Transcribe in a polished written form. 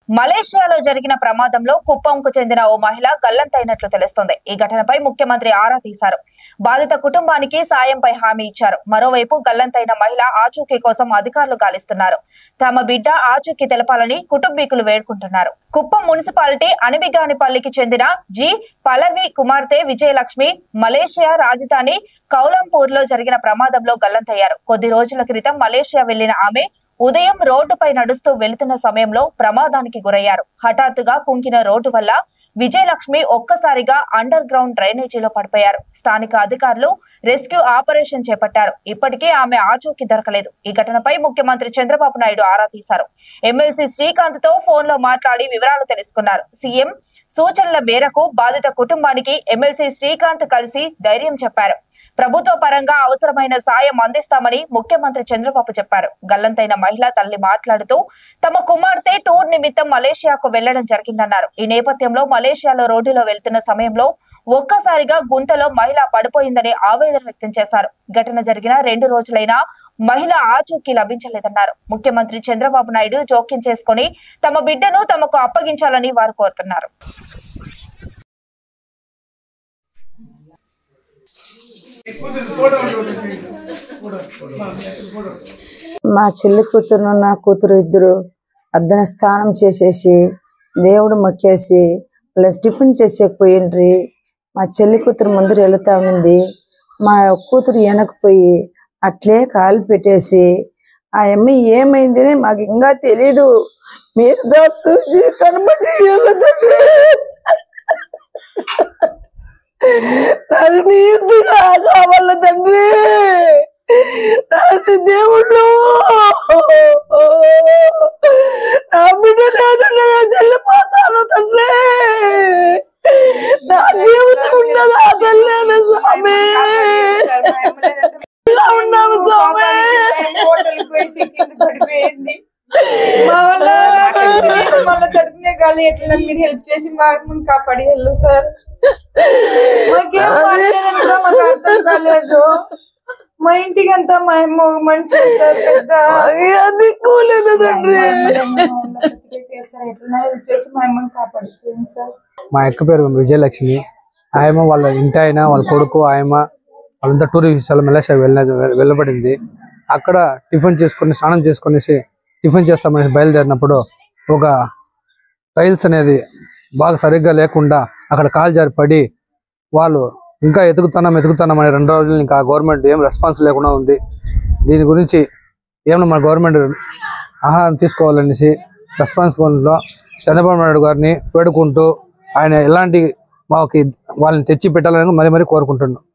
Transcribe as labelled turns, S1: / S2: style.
S1: మలేషియాలో జరిగిన ప్రమాదంలో కుప్పంకు చెందిన ఓ మహిళ గల్లంతైనట్లు తెలుస్తోంది. ఈ ఘటనపై ముఖ్యమంత్రి ఆరా తీశారు. బాధిత కుటుంబానికి సాయంపై హామీ ఇచ్చారు. మరోవైపు గల్లంతైన మహిళ ఆచూకీ కోసం అధికారులు గాలిస్తున్నారు. తమ బిడ్డ ఆచూకీ తెలపాలని కుటుంబీకులు వేడుకుంటున్నారు. కుప్పం మున్సిపాలిటీ అనిబిగానిపల్లికి చెందిన జి పల్లవి కుమార్తె విజయలక్ష్మి మలేషియా రాజధాని కౌలంపూర్ లో జరిగిన ప్రమాదంలో గల్లంతయ్యారు. కొద్ది రోజుల క్రితం మలేషియా వెళ్లిన ఆమె ఉదయం రోడ్డుపై నడుస్తూ వెళుతున్న సమయంలో ప్రమాదానికి గురయ్యారు. హఠాత్తుగా కుంగిన రోడ్డు వల్ల విజయలక్ష్మి ఒక్కసారిగా అండర్ గ్రౌండ్ డ్రైనేజీలో పడిపోయారు. స్థానిక అధికారులు రెస్క్యూ ఆపరేషన్ చేపట్టారు. ఇప్పటికే ఆమె ఆచూకీ దొరకలేదు. ఈ ఘటనపై ముఖ్యమంత్రి చంద్రబాబు నాయుడు ఆరా తీశారు. ఎమ్మెల్సీ శ్రీకాంత్ తో ఫోన్ లో మాట్లాడి వివరాలు తెలుసుకున్నారు. సీఎం సూచనల మేరకు బాధిత కుటుంబానికి ఎమ్మెల్సీ శ్రీకాంత్ కలిసి ధైర్యం చెప్పారు. ప్రభుత్వ పరంగా అవసరమైన సాయం అందిస్తామని ముఖ్యమంత్రి చంద్రబాబు చెప్పారు. గల్లంతైన మహిళా తల్లి మాట్లాడుతూ తమ కుమార్తె టూర్ నిమిత్తం మలేషియాకు వెళ్లడం జరిగిందన్నారు. ఈ నేపథ్యంలో మలేషియాలో రోడ్డులో వెళ్తున్న సమయంలో ఒక్కసారిగా గుంతలో మహిళ పడిపోయిందని ఆవేదన వ్యక్తం చేశారు. ఘటన జరిగిన 2 రోజులైనా మహిళ ఆచూకీ లభించలేదన్నారు. ముఖ్యమంత్రి చంద్రబాబు నాయుడు జోక్యం చేసుకుని తమ బిడ్డను తమకు అప్పగించాలని వారు కోరుతున్నారు.
S2: మా చెల్లి కూతురు నా కూతురు ఇద్దరు అద్దన స్నానం చేసేసి దేవుడు మొక్కేసి టిఫిన్ చేసేకపోయిండ్రి. మా చెల్లి కూతురు ముందర వెళుతా ఉన్నింది. మా కూతురు వెనకపోయి అట్లే కాలు పెట్టేసి ఆ అమ్మాయి ఏమైంది అని మాకు ఇంకా తెలీదు. మీరు చూసి కనబడి నాకు నీ ఇందుగా కావాల తండ్రి, నాది దేవుళ్ళు నా బిడ్డ లేదండి చెల్లిపోతాను తండ్రి. నా జీవితం ఉన్నదా తల్లి స్వామి, ఇలా ఉన్నాము స్వామి.
S3: మీరు హెల్ప్ చేసి మాకు కాపాడి వెళ్ళు సార్. కాలేదు మా ఇంటికి అంతా మా మనిషి
S2: దిక్కులేదు తండ్రి.
S3: హెల్ప్ చేసి మా అమ్మని కాపాడుతుంది సార్.
S4: మా అక్క పేరు విజయలక్ష్మి. ఆయమ్మ వాళ్ళ ఇంటి ఆయన వాళ్ళ కొడుకు ఆయమ్మ వాళ్ళంతా టూరిస్ట్ మలేషియా వెళ్ళబడింది. అక్కడ టిఫిన్ చేసుకుని స్నానం చేసుకునేసి టిఫిన్ చేస్తామని బయలుదేరినప్పుడు ఒక టైల్స్ అనేది బాగా సరిగ్గా లేకుండా అక్కడ కాలు జారి పడి వాళ్ళు ఇంకా ఎతుకుతున్నామని 2 రోజులు ఇంకా గవర్నమెంట్ ఏం రెస్పాన్స్ లేకుండా ఉంది. దీని గురించి ఏమన్నా మన గవర్నమెంట్ ఆహారం తీసుకోవాలనేసి రెస్పాన్సిబుల్లో చంద్రబాబు నాయుడు గారిని వేడుకుంటూ ఆయన ఎలాంటి మాకు వాళ్ళని తెచ్చి పెట్టాలని మరీ కోరుకుంటున్నాం.